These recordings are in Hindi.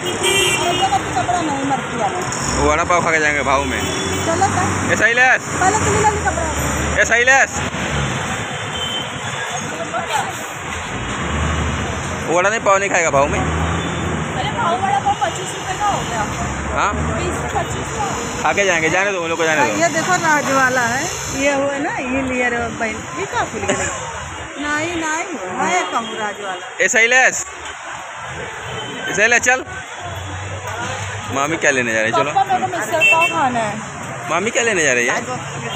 कपड़ा नहीं मरती है। वो वड़ा पाव खा के जाएंगे भाव में। चलो ऐसा ही लेस, ऐसा ही लेस। वड़ा नहीं पाव नहीं खाएगा भाव में। अरे भाव वड़ा पाव 25 रुपए का हो गया। हाँ 20-25 का खा के जाएंगे, जाने दो उन लोग को, जाने दो। ये देखो राज वाला है, ये हुआ ना, ये लिया रे बहन, ये का फूल गया। नहीं मैं कहूँ राज वाला। ऐसा ही लेस, ऐसा ही लेस। चल मामी क्या लेने जा रही है? चलो पापा मेरे को मिसल पाव खाना है। मामी क्या लेने जा रही है?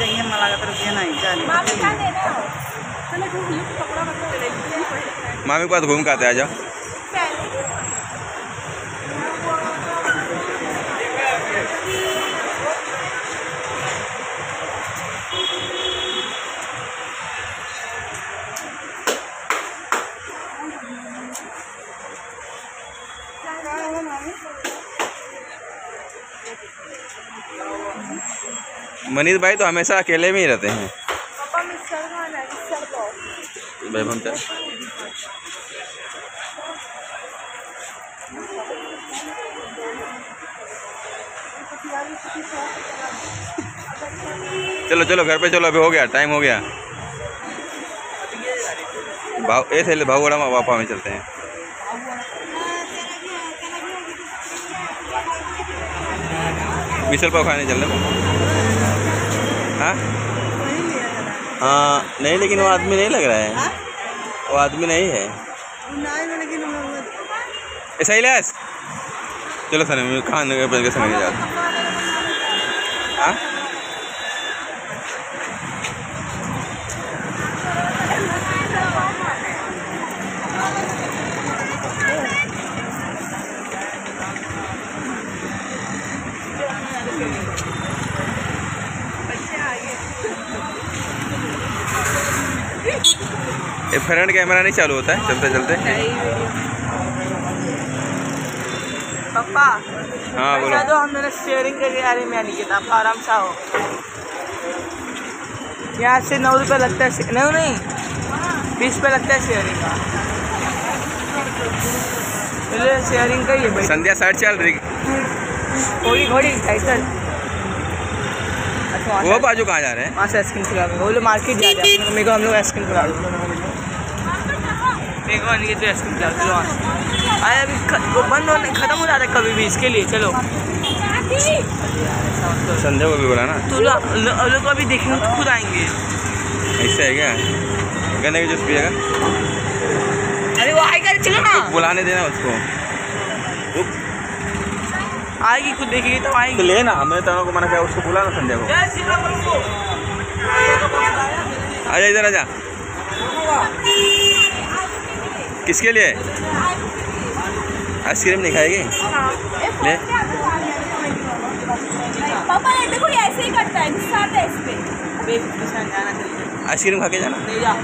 मामी के पास घूम के आते, आ जाओ। मनीष भाई तो हमेशा अकेले में ही रहते हैं। पापा मिसल खाना है, मिसल पाव। भाई हम चल। चलो चलो घर पे चलो, अभी हो गया, टाइम हो गया। भाव ऐसे भाव वड़ा वापा में चलते हैं। मिसल पाव खाने चल रहे। हाँ हाँ नहीं, लेकिन वो आदमी नहीं लग रहा है, वो आदमी नहीं है। ऐसा ही लेस। चलो सर खाने के संग जा। हाँ ये फ्रंट कैमरा नहीं चालू होता है चलते चलते। पापा हाँ बोलो। तो हम दोनों शेयरिंग के लिए आ रहे हैं, नहीं आप आराम से आओ। यहाँ से 9 रुपये लगता है, नहीं 20 रुपये लगता है शेयरिंग का। चलिए शेयरिंग का ही है भाई। संध्या साइड चल रही घोड़ी साइकिल। अच्छा वो बाजू कहाँ जा रहे हैं? वहाँ से आइसक्रीम खिला दो, वो लोग मार्केट जा रहे हैं। मेरे को हम लोग आइसक्रीम खिला दो, मेरे को नहीं तो आइसक्रीम खिला दो। अरे अभी वो बंद होने खत्म हो जाता है कभी भी, इसके लिए चलो। संध्या को भी बोला ना, तो लोग अभी देखेंगे तो खुद आएंगे। ऐसा है क्या? गन्ने का जूस पिएगा? अरे वो आएगा, चलो ना, बुलाने देना उसको। आएगी, खुद देखेगी तो आएगी। तो लेना, हमें तो को मना किया, उसको बुला ना संध्या को। आजा इधर आजा। किसके लिए? आइसक्रीम नहीं खाएगी? ले पापा ये देखो, ये ऐसे ही करता है, गुस्सा आता है इस पे। आइसक्रीम खा के जाना। ले जा।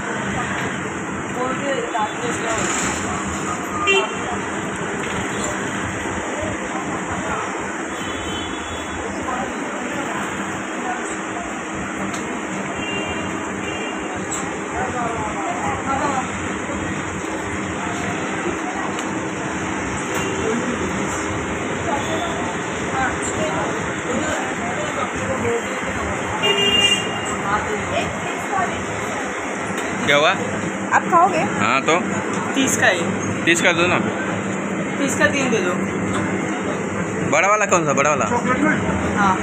क्या हुआ? आप खाओगे? हाँ तो 30 का है। 30 कर दो ना। 30 का 3 दे दो। बड़ा वाला कौन सा? बड़ा वाला? हाँ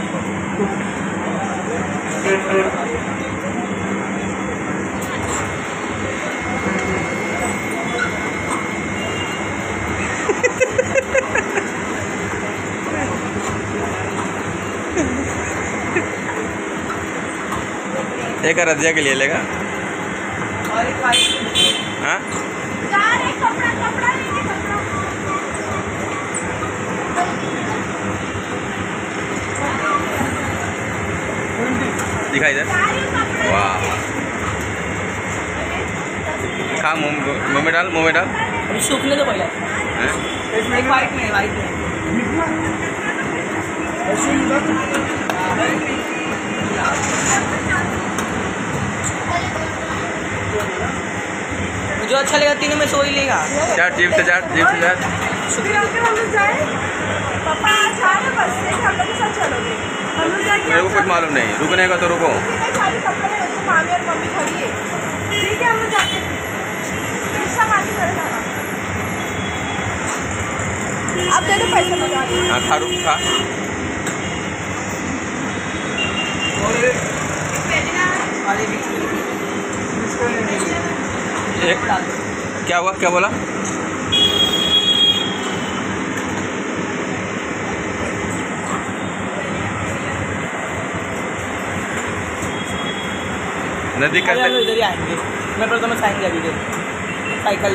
एक रजिया के लिए लेगा। हाँ दिखाई दे। वाह खा, मुँह में डाल, मुँह में डाल। अभी सूखने दो पहले। वाइट में जो अच्छा लेगा तीनों में से वही लेगा। चाट जीप से चाट, जीप से चाट। फिर अंकल हम लोग जाए, पापा आज आ रहे बस से, हम लोग के साथ चलोगे? हम लोग जाके मेरे को कुछ मालूम नहीं, रुकने का तो रुको। सारी कपड़े मामी और मम्मी खड़ी है, ठीक है हम लोग जाके रिक्शा मानी करेगा। आप दे दो पैसे लगा दो। हाँ खा रुक खा। क्या हुआ, क्या बोला? नदी का इधर ही आएंगे, मैं पर तो मैं साइन कर साइकिल